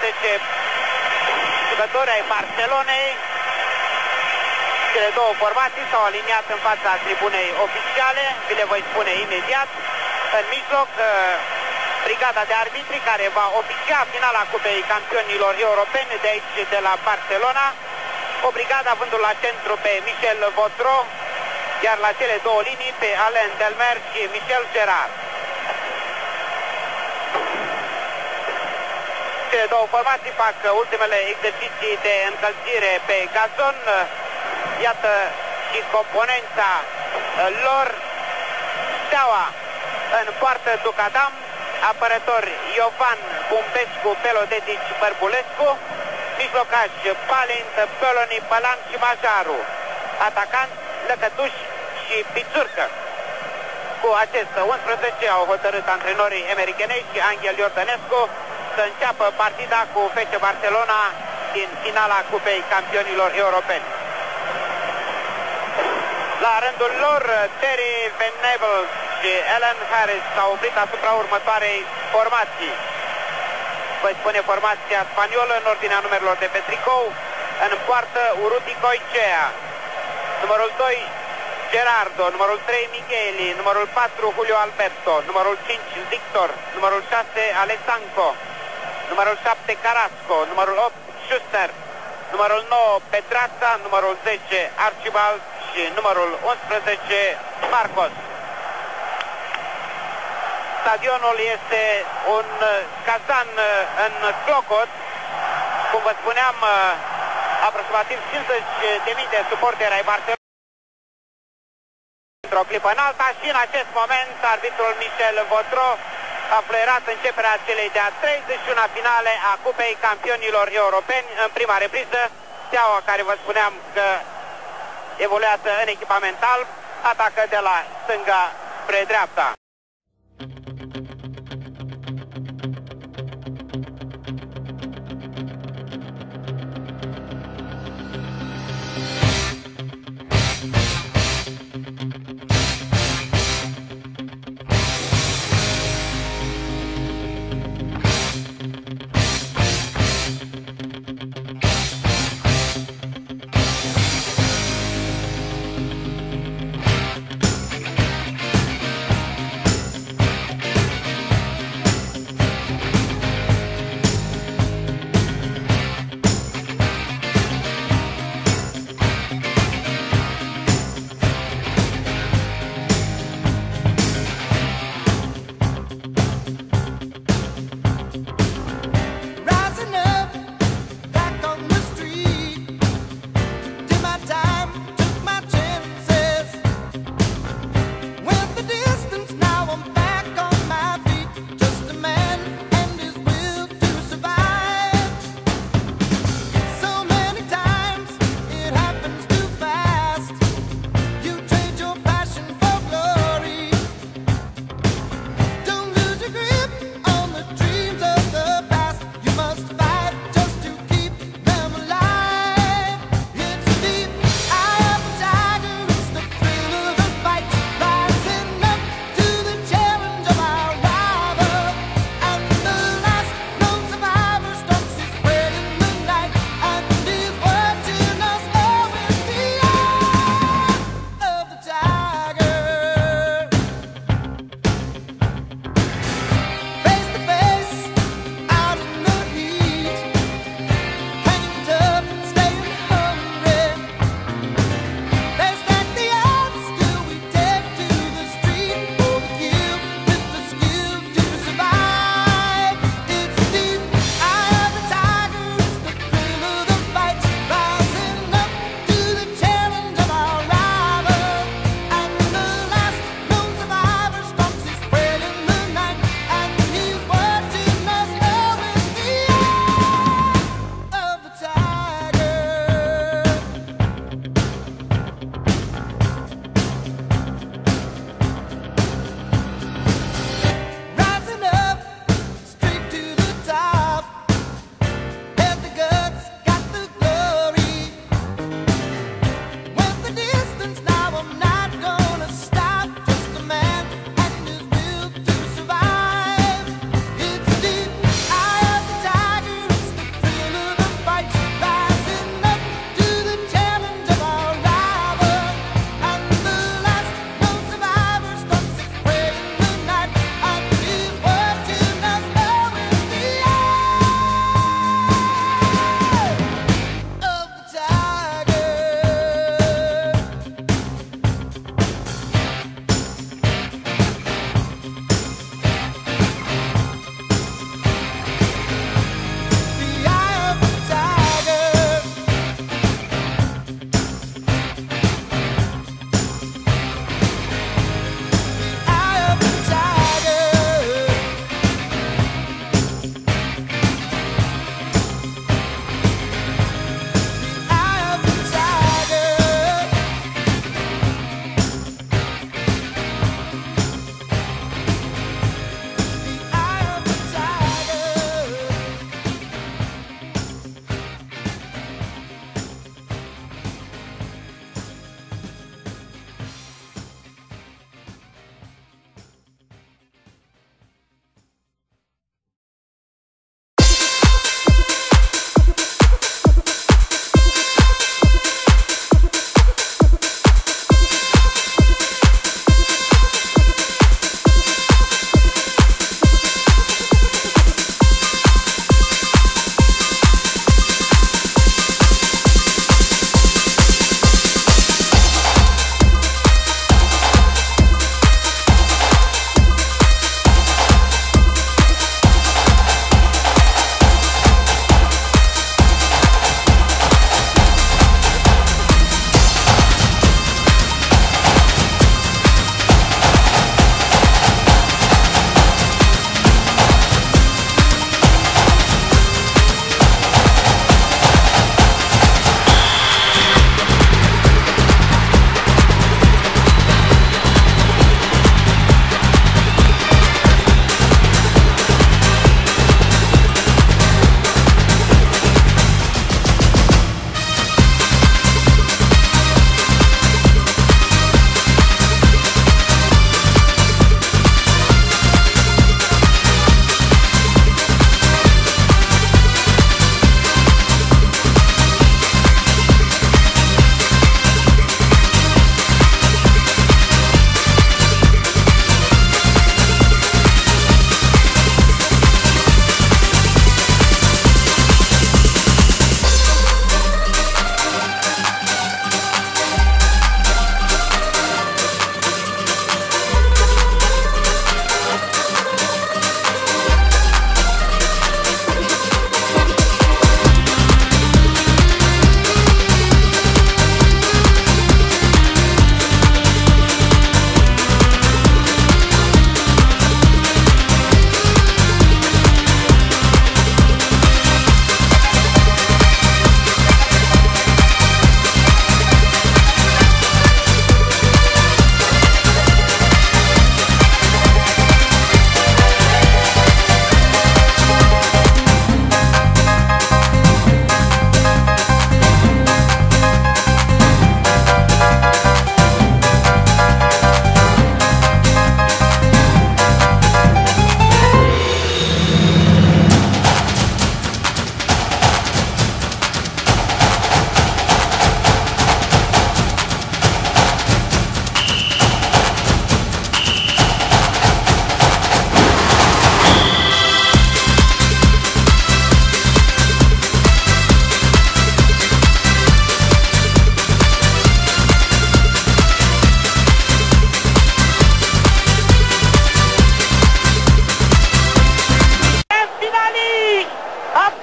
11 jucători ai Barcelonei. Cele două formații s-au aliniat în fața tribunei oficiale, vi le voi spune imediat. În mijloc, brigada de arbitri care va oficia finala Cupei Campionilor Europeni de aici, de la Barcelona. O brigadă avându la centru pe Michel Votro, iar la cele două linii pe Alain Delmer și Michel Gerard. Cele două formații fac ultimele exerciții de încălzire pe gazon. Iată și componența lor. Steaua în poartă Ducadam, apărători Iovan, Bumbescu, Pelodetici, Bărbulescu, mijlocaș Palint, Peloni, Balan și Majaru, atacant Lăcătuș și Pițurcă. Cu acest 11 au hotărât antrenorii americanei și Angel Iordănescu să înceapă partida cu FC Barcelona din finala Cupei Campionilor Europeni. La rândul lor, Terry Van Nebel și Alan Harris s-au oprit asupra următoarei formații. Voi spune formația spaniolă în ordinea numerelor de pe tricou. În poartă Urruti Coicea, numărul 2 Gerardo, numărul 3 Micheli, numărul 4 Julio Alberto, numărul 5 Victor, numărul 6 Alessanco, numărul 7 Carrasco, numărul 8 Schuster, numărul 9 Pedrața, numărul 10 Archibald și numărul 11 Marcos. Stadionul este un cazan în clocot, cum vă spuneam, aproximativ 50.000 de suporteri ai Barcelona. Într-o clipă în alta și în acest moment arbitrul Michel Votro a fluierat începerea celei de-a 31-a finale a Cupei Campionilor Europeni. În prima repriză, Steaua, care vă spuneam că evoluează în echipament alb, atacă de la stânga spre dreapta.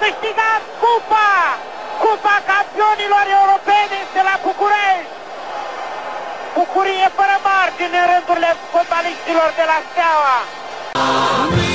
câștigat cupa! Cupa campionilor europeni este la București! Bucurie fără margine în rândurile fotbaliștilor de la Steaua!